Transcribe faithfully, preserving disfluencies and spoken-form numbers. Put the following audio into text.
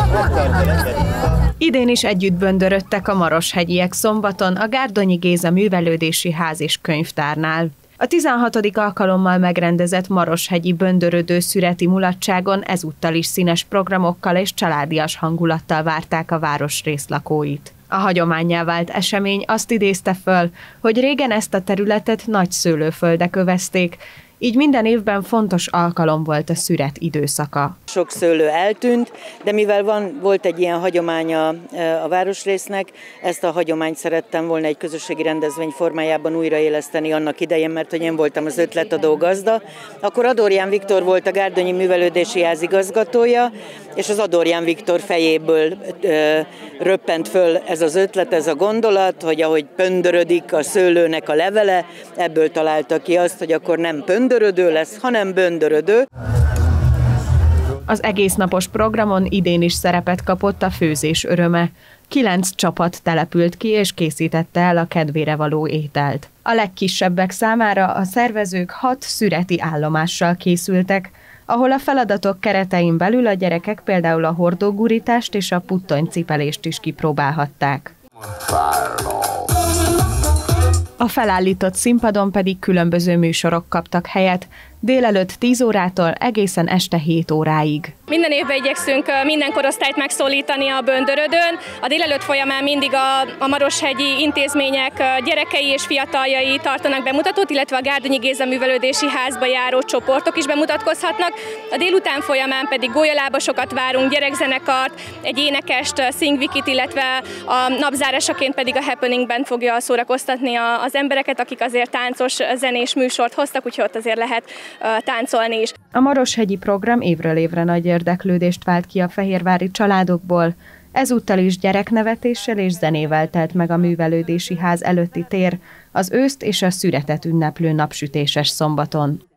Idén is együtt böndörödtek a maroshegyiek szombaton a Gárdonyi Géza Művelődési Ház és Könyvtárnál. A tizenhatodik alkalommal megrendezett maroshegyi böndörödő szüreti mulatságon ezúttal is színes programokkal és családias hangulattal várták a városrész lakóit. A hagyománnyá vált esemény azt idézte föl, hogy régen ezt a területet nagy szőlőföldek övezték, így minden évben fontos alkalom volt a szüret időszaka. Sok szőlő eltűnt, de mivel van, volt egy ilyen hagyománya a városrésznek, ezt a hagyományt szerettem volna egy közösségi rendezvény formájában újraéleszteni annak idején, mert hogy én voltam az ötletadó gazda. Akkor Adorján Viktor volt a Gárdonyi Művelődési Ház igazgatója, és az Adorján Viktor fejéből ö, röppent föl ez az ötlet, ez a gondolat, hogy ahogy pöndörödik a szőlőnek a levele, ebből találta ki azt, hogy akkor nem pöndörödő lesz, hanem böndörödő. Az egésznapos programon idén is szerepet kapott a főzés öröme. Kilenc csapat települt ki és készítette el a kedvére való ételt. A legkisebbek számára a szervezők hat szüreti állomással készültek, ahol a feladatok keretein belül a gyerekek például a hordógurítást és a puttonycipelést is kipróbálhatták. A felállított színpadon pedig különböző műsorok kaptak helyet, délelőtt tíz órától egészen este hét óráig. Minden évben igyekszünk minden korosztályt megszólítani a böndörödön. A délelőtt folyamán mindig a, a maroshegyi intézmények gyerekei és fiataljai tartanak bemutatót, illetve a Gárdonyi Géza Művelődési Házba járó csoportok is bemutatkozhatnak. A délután folyamán pedig gólyalábasokat várunk, gyerekzenekart, egy énekest, Szingvikit, illetve a napzárásaként pedig a Happeningben fogja szórakoztatni az embereket, akik azért táncos, zenés műsort hoztak, úgyhogy ott azért lehet táncolni is. A maroshegyi program évről évre nagy érdeklődést vált ki a fehérvári családokból. Ezúttal is gyereknevetéssel és zenével telt meg a Művelődési Ház előtti tér az őszt és a szüretet ünneplő napsütéses szombaton.